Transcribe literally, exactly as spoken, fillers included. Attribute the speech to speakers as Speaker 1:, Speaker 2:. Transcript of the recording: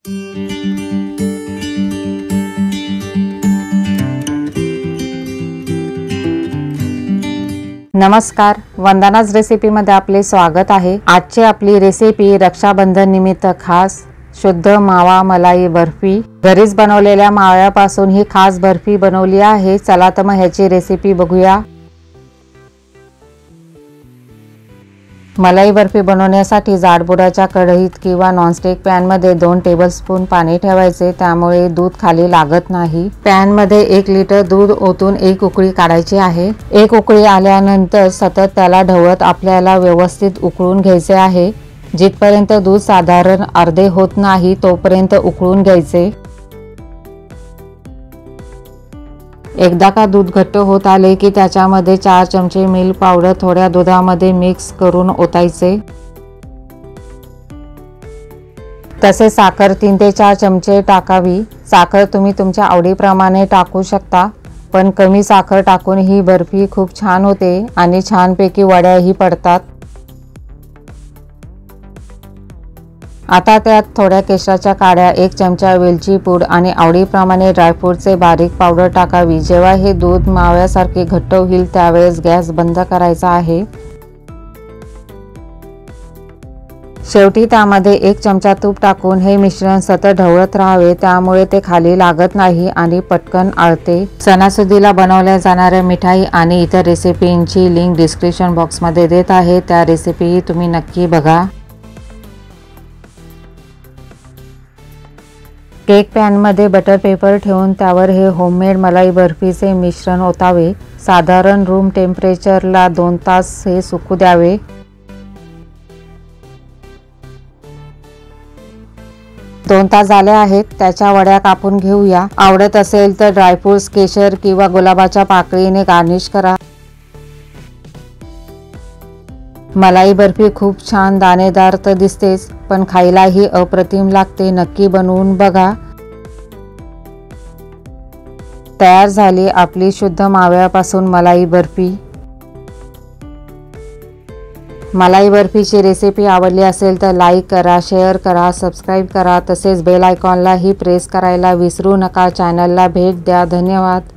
Speaker 1: नमस्कार, वंदनाज रेसिपीमध्ये आपले स्वागत आहे। आजची आपली रेसिपी रक्षाबंधन निमित्त खास शुद्ध मावा मलाई बर्फी। घरीच बनवलेल्या माव्यापासून ही खास बर्फी बनवली आहे। चला तर मग ह्याची रेसिपी बघूया। मलाई बर्फी बनवण्यासाठी जाडबुडाच्या कढईत किंवा नॉनस्टिक पॅन मध्ये दोन टेबलस्पून पाणी ठेवायचे, त्यामुळे दूध खाली लागत नाही। पॅन मध्ये एक लिटर दूध ओतून एक उकळी काढायची आहे। एक उकळी आल्यानंतर सतत त्याला ढवळत आपल्याला व्यवस्थित उकळून घ्यायचे आहे। जिथपर्यंत दूध साधारण अर्धे होत नाही तोपर्यंत उकळून घ्यायचे। एकदा का दूध घट्ट होत आले की त्याच्यामध्ये चार चमचे मिल्क पावडर थोड्या दुधामध्ये मिक्स करून ओतायचे। तसे साखर तीन ते चार चमचे टाकावी। साखर तुम्ही तुमच्या आवडीप्रमाणे टाकू शकता, पण कमी साखर टाकून ही बर्फी खूप छान होते आणि छानपैकी वड्याही पडतात। आता त्यात थोड्या केशराच्या काड्या, एक चमचा वेलची पूड आणि आवडीप्रमाणे ड्रायफ्रूटचे बारीक पावडर टाकावी। जेव्हा हे दूध माव्यासारखे घट्ट होईल त्यावेळेस गॅस बंद करायचा आहे। शेवटी त्यामध्ये एक चमचा तूप टाकून हे मिश्रण सतत ढवळत राहावे, त्यामुळे ते खाली लागत नाही आणि पटकन आळते। सणासुदीला बनवल्या जाणाऱ्या मिठाई आणि इतर रेसिपींची लिंक डिस्क्रिप्शन बॉक्समध्ये देत आहे, त्या रेसिपीही तुम्ही नक्की बघा। केक पॅन मध्ये बटर पेपर ठेवून त्यावर हे होममेड मलाई बर्फीचे मिश्रण ओतावे। साधारण रूम टेम्परेचरला दोन तास हे सुकू द्यावे। दोन तास झाले आहेत, त्याच्या वड्या कापून घेऊया। आवडत असेल तर ड्रायफ्रुट्स, केशर किंवा गुलाबाच्या पाकळीने गार्निश करा। मलाई बर्फी खूप छान दाणेदार तर दिसतेच, पण खायलाही अप्रतिम लागते। नक्की बनवून बघा। तयार झाली आपली शुद्ध माव्यापासून मलाई बर्फी। मलाई बर्फीची रेसिपी आवडली असेल तर लाईक करा, शेअर करा, सबस्क्राईब करा, तसेच बेल आयकॉनलाही प्रेस करायला विसरू नका। चॅनलला भेट द्या। धन्यवाद।